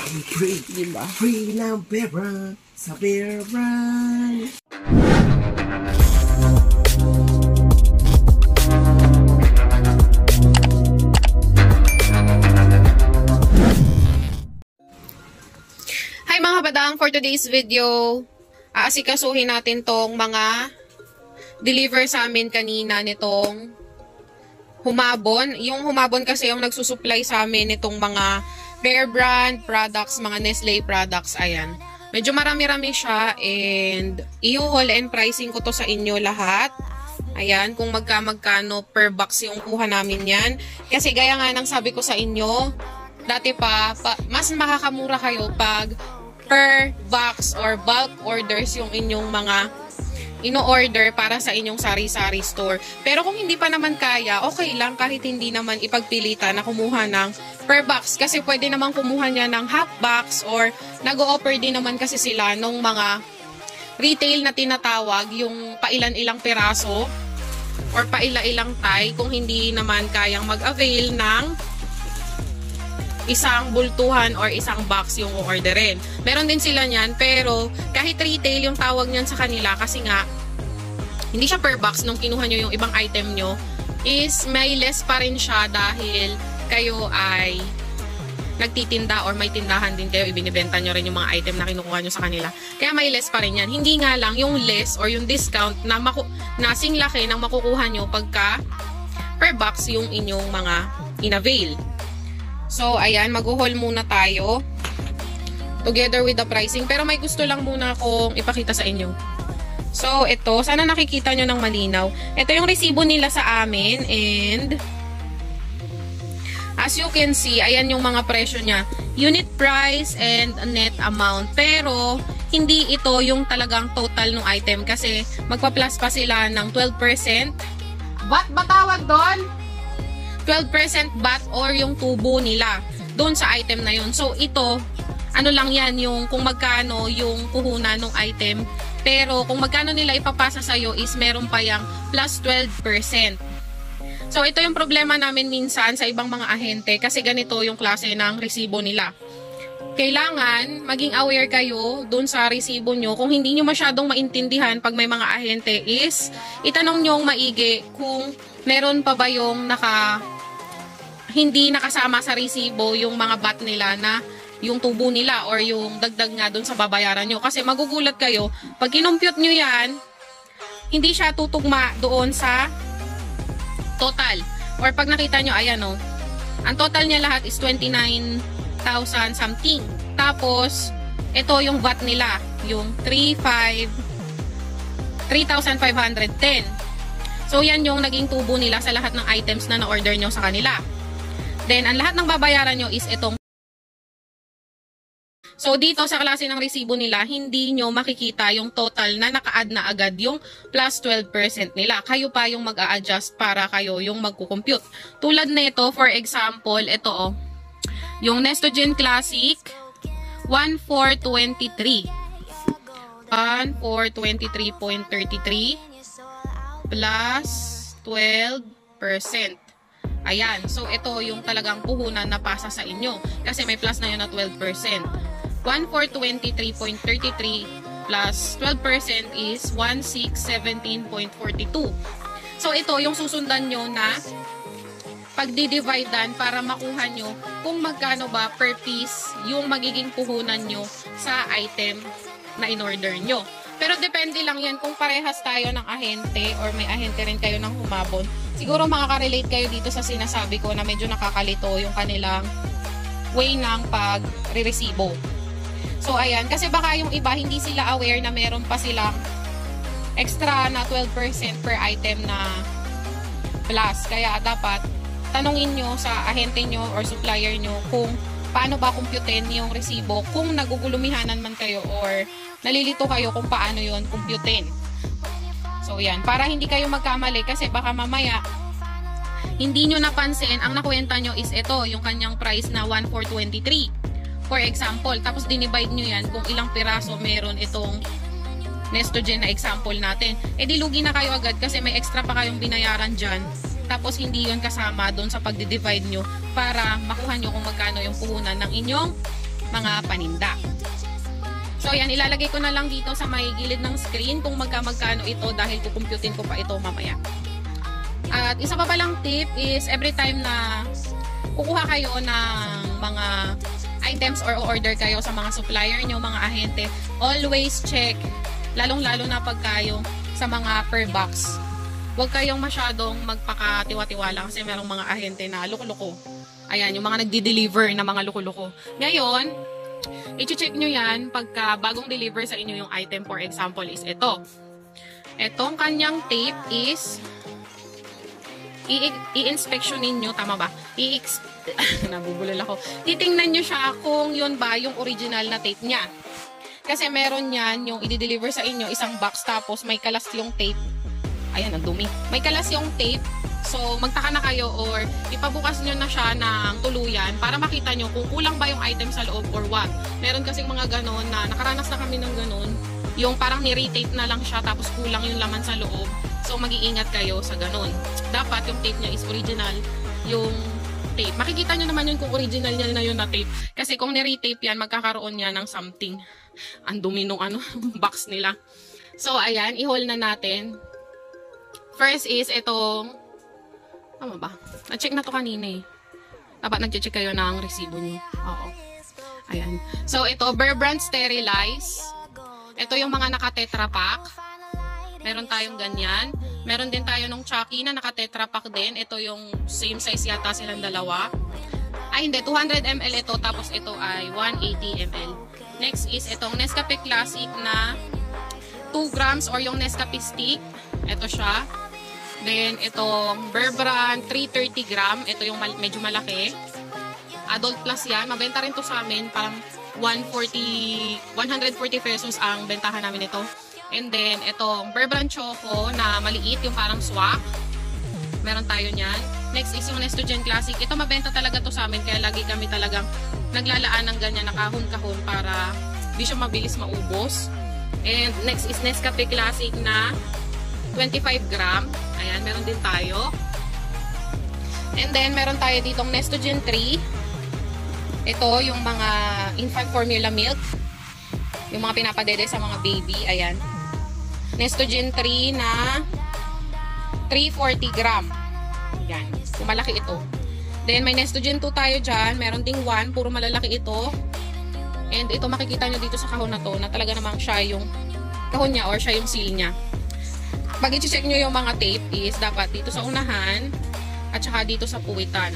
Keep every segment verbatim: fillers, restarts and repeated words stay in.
Free, Diba? free ng pera sa Bear Brand. Hi mga badang, for today's video, aasikasuhin natin tong mga deliver sa amin kanina nitong Humabon. Yung Humabon kasi yung nagsusupply sa amin nitong mga Bear Brand products, mga Nestle products, ayan. Medyo marami-rami siya and i-haul and pricing ko to sa inyo lahat. Ayan, kung magka-magkano per box yung kuha namin yan. Kasi gaya nga nang sabi ko sa inyo, dati pa, pa mas makakamura kayo pag per box or bulk orders yung inyong mga ino-order para sa inyong sari-sari store. Pero kung hindi pa naman kaya, okay lang kahit hindi naman ipagpilitan na kumuha ng per box. Kasi pwede naman kumuha niya ng half box or nag-o-offer din naman kasi sila nung mga retail na tinatawag, yung pailan-ilang piraso or paila-ilang tie kung hindi naman kayang mag-avail ng isang bultuhan or isang box yung orderin. Meron din sila niyan, pero kahit retail yung tawag niyan sa kanila kasi nga hindi siya per box nung kinuha nyo yung ibang item nyo, is may less pa rin siya dahil kayo ay nagtitinda or may tindahan din kayo, ibinibenta nyo rin yung mga item na kinukuha nyo sa kanila. Kaya may less pa rin yan. Hindi nga lang yung less or yung discount na maku nasing laki ng makukuha nyo pagka per box yung inyong mga in-avail. So, ayan, mag-haul muna tayo together with the pricing. Pero may gusto lang muna akong ipakita sa inyo. So, ito, sana nakikita nyo ng malinaw. Ito yung resibo nila sa amin and as you can see, ayan yung mga presyo niya. Unit price and net amount. Pero, hindi ito yung talagang total ng item kasi magpa-plus pa sila ng twelve percent. Ba't ba tawag doon? twelve percent B A T or yung tubo nila doon sa item na yun. So, ito, ano lang yan, yung kung magkano yung puhunan ng item. Pero, kung magkano nila ipapasa sa'yo is meron pa yung plus twelve percent. So, ito yung problema namin minsan sa ibang mga ahente kasi ganito yung klase ng resibo nila. Kailangan maging aware kayo doon sa resibo nyo. Kung hindi nyo masyadong maintindihan pag may mga ahente is itanong nyo maigi kung meron pa ba yung naka hindi nakasama sa resibo yung mga B A T nila na yung tubo nila or yung dagdag nga doon sa babayaran nyo. Kasi magugulat kayo, pag kinumpute nyo yan, hindi siya tutugma doon sa total. Or pag nakita nyo, ayan o, ang total niya lahat is twenty-nine thousand something. Tapos, ito yung V A T nila, yung three thousand five hundred ten. So, yan yung naging tubo nila sa lahat ng items na na-order nyo sa kanila. Then, ang lahat ng babayaran nyo is itong. So, dito sa klase ng resibo nila, hindi nyo makikita yung total na naka-add na agad yung plus twelve percent nila. Kayo pa yung mag-a-adjust para kayo yung magkukompute. Tulad na ito, for example, ito oh, yung Nestogen Classic, one four twenty-three. one four twenty-three point three three plus twelve percent. Ayan. So, ito yung talagang puhunan na pasa sa inyo. Kasi may plus na yun na twelve percent. one four twenty-three point three three plus twelve percent is one six seventeen point four two. So, ito yung susundan nyo na pagdi-dividean para makuha nyo kung magkano ba per piece yung magiging puhunan nyo sa item na in-order nyo. Pero depende lang yan kung parehas tayo ng ahente or may ahente rin kayo ng Humabon. Siguro makaka-relate kayo dito sa sinasabi ko na medyo nakakalito yung kanilang way ng pag-resibo. So ayan, kasi baka yung iba hindi sila aware na meron pa silang extra na twelve percent per item na plus. Kaya dapat tanungin nyo sa ahente nyo or supplier nyo kung paano ba kumputin yung resibo kung nagugulumihanan man kayo or nalilito kayo kung paano yon kumputin. So yan, para hindi kayo magkamali kasi baka mamaya hindi nyo napansin, ang nakuwenta nyo is ito, yung kanyang price na one four twenty-three. For example, tapos dinivide nyo yan kung ilang piraso meron itong Nestogen na example natin. E di lugi na kayo agad kasi may extra pa kayong binayaran dyan. Tapos hindi yun kasama doon sa pagdi-divide nyo para makuha nyo kung magkano yung puhunan ng inyong mga paninda. So yan, ilalagay ko na lang dito sa may gilid ng screen kung magka-magkano ito dahil kukumputin ko pa ito mamaya. At isa pa palang tip is every time na kukuha kayo ng mga items or order kayo sa mga supplier nyo, mga ahente, always check, lalong-lalo na pag kayo sa mga per box. Huwag kayong masyadong magpakatiwa-tiwala kasi merong mga ahente na loko-loko. Ayan, yung mga nagdi-deliver na mga loko-loko. Ngayon, i-check nyo yan pagka bagong deliver sa inyo yung item. For example is ito. Etong kanyang tape is i-inspection ninyo, tama ba? I-ex nabubulol ako. Titingnan nyo siya kung yun ba yung original na tape niya. Kasi meron yan yung i-deliver sa inyo, isang box tapos may kalas yung tape. Ayan, ang dumi. May kalas yung tape. So, magtaka na kayo or ipabukas nyo na siya ng tuluyan para makita nyo kung kulang ba yung item sa loob or what. Meron kasing mga ganon na nakaranas na kami ng ganon. Yung parang ni-retape na lang siya tapos kulang yung laman sa loob. So, mag-iingat kayo sa ganon. Dapat yung tape niya is original. Yung tape. Makikita nyo naman yun kung original niya na yun na tape. Kasi kung ni-retape yan, magkakaroon niya ng something. Ang dumi nung ano, box nila. So, ayan. I-haul na natin. First is itong, tama ba? Na-check na to kanina eh. Dapat nag-check kayo ng resibo nyo. Oo. Ayan. So, ito, Bear Brand Sterilize. Ito yung mga naka-tetra pack. Meron tayong ganyan. Meron din tayo nung Chucky na naka-tetra pack din. Ito yung same size yata silang dalawa. Ay, hindi. two hundred milliliters ito. Tapos ito ay one eighty milliliters. Next is itong Nescafe Classic na two grams or yung Nescafe stick. Ito siya. Then, itong Bear Brand three thirty gram. Ito yung mal medyo malaki. Adult plus yan. Mabenta rin to sa amin. Parang one forty, one forty pesos ang bentahan namin ito. And then, itong Bear Brand Choco na maliit, yung parang swak. Meron tayo niyan. Next is yung Nestogen Classic. Ito mabenta talaga to sa amin. Kaya lagi kami talagang naglalaan ng ganyan, nakahon-kahon para di siya mabilis maubos. And next is Nescafe Classic na twenty-five gram. Ayan, meron din tayo. And then, meron tayo ditong Nestogen three. Ito, yung mga infant formula milk. Yung mga pinapadede sa mga baby. Ayan. Nestogen three na three forty gram. Yan. Malaki ito. Then, may Nestogen two tayo dyan. Meron ding one. Puro malalaki ito. And ito makikita nyo dito sa kahon na to na talaga namang siya yung kahon niya or siya yung seal niya. Pag i-check nyo yung mga tape is dapat dito sa unahan at saka dito sa puwitan.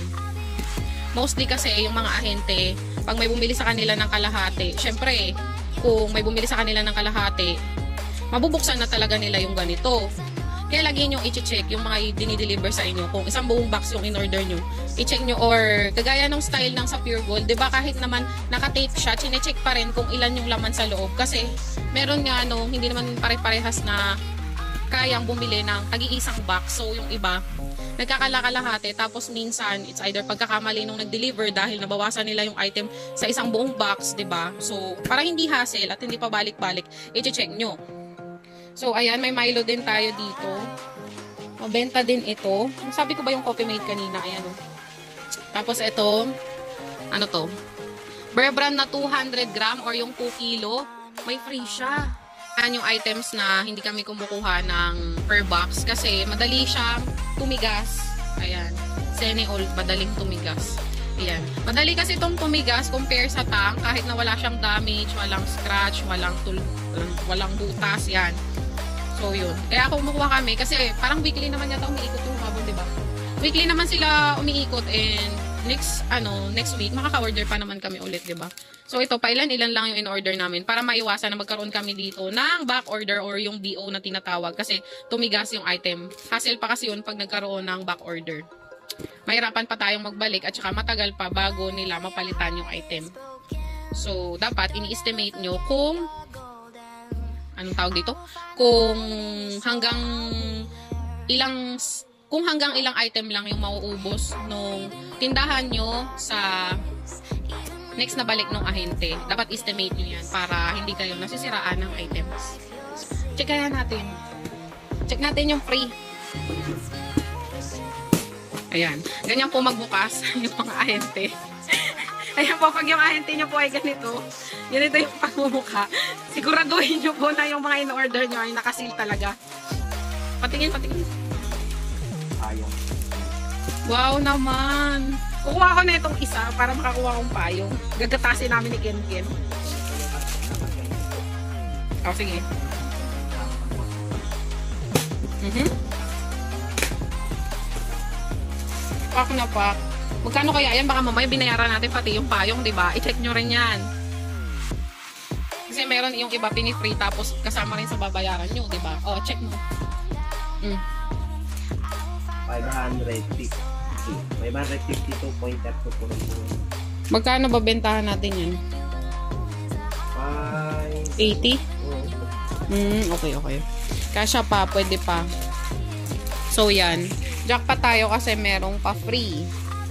Mostly kasi yung mga ahente, pag may bumili sa kanila ng kalahati, syempre, kung may bumili sa kanila ng kalahati, mabubuksan na talaga nila yung ganito. Kaya lagi nyo i-check yung mga dinideliver sa inyo. Kung isang buong box yung in-order nyo, i-check nyo or kagaya ng style ng sa Pure Gold, diba kahit naman naka-tape siya, chine-check pa rin kung ilan yung laman sa loob. Kasi meron nga no, hindi naman pare-parehas na kayang bumili ng tagi-isang box. So yung iba, nagkakalakalahati. Tapos minsan, it's either pagkakamali nung nag-deliver dahil nabawasan nila yung item sa isang buong box, diba? So, para hindi hassle at hindi pa balik-balik, i-check nyo. So, ayan, may Milo din tayo dito. Mabenta din ito. Sabi ko ba yung Coffee Mate kanina? Ayan o. Tapos ito, ano to? Bear Brand na two hundred gram or yung two kilo. May free siya. Ayan yung items na hindi kami kumukuha ng per box kasi madali siyang tumigas. Ayan. Sene-old, madaling tumigas. Ayan. Madali kasi itong tumigas compare sa tank kahit na wala siyang damage, walang scratch, walang tul walang, walang butas. Yan. So, yun. Kaya ako kumukuha kami kasi parang weekly naman yata umiikot yung habon, diba? Weekly naman sila umiikot and next, ano, next week, makaka-order pa naman kami ulit, diba? So, ito, pailan-ilan lang yung in-order namin para maiwasan na magkaroon kami dito ng back order or yung B O na tinatawag kasi tumigas yung item. Hassle pa kasi yun pag nagkaroon ng back order. Mahirapan pa tayong magbalik at saka matagal pa bago nila mapalitan yung item. So, dapat ini-estimate nyo kung anong tawag dito? Kung hanggang ilang kung hanggang ilang item lang yung mauubos nung tindahan nyo sa next na balik ng ahente. Dapat estimate nyo yan para hindi kayo nasisiraan ng items. Check kaya natin. Check natin yung free. Ayan. Ganyan po magbukas yung mga ahente. Ayan po, pag yung ahente nyo po ay ganito, ganito yung pagmumukha, siguraduhin nyo po na yung mga in-order nyo ay nakasil talaga. Patingin, patingin. Ayong. Wow naman! Kukuha ko na itong isa para makakuha kong payong. Gagatasin namin ni Ken Ken. Oh, sige. Mhm. Pak na pak. Magkano kaya yan? Baka mamaya binayaran natin pati yung payong, di ba? I-check nyo rin yan. Kasi meron yung iba pini-free tapos kasama rin sa babayaran nyo, di ba? Oh, check mo. Mm. five hundred fifty. five hundred fifty-two point two po. Magkano ba bentahan natin yan? five. eighty? Oh. Mm, okay, okay. Kasya pa, pwede pa. So, yan. Jackpot tayo kasi merong pa free.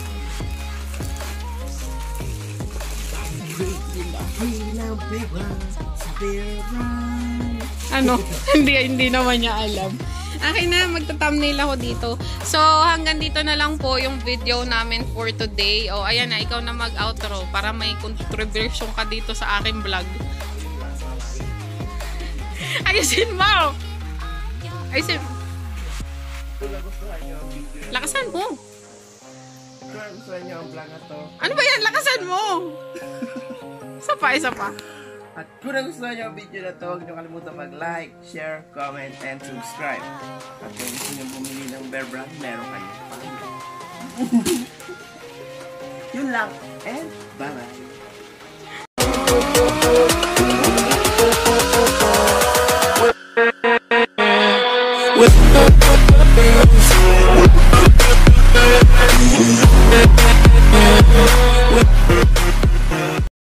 Ano? hindi, hindi naman niya alam. Okay na, magta-thumbnail ako dito. So, hanggang dito na lang po yung video namin for today. O, ayan na, ikaw na mag-outro para may contribution ka dito sa aking vlog. Ayusin mo! Ayusin mo. Lakasan mo. Kung gusto niyo ang vlog na to. Ano ba yan? Lakasan mo! Isa pa, isa pa. At kung nagustuhan niyo ang video na to, huwag niyo kalimutan mag-like, share, comment, and subscribe. At kung gusto niyo bumili ng Bear Brand, meron kayo pa. Yun lang. And bye-bye.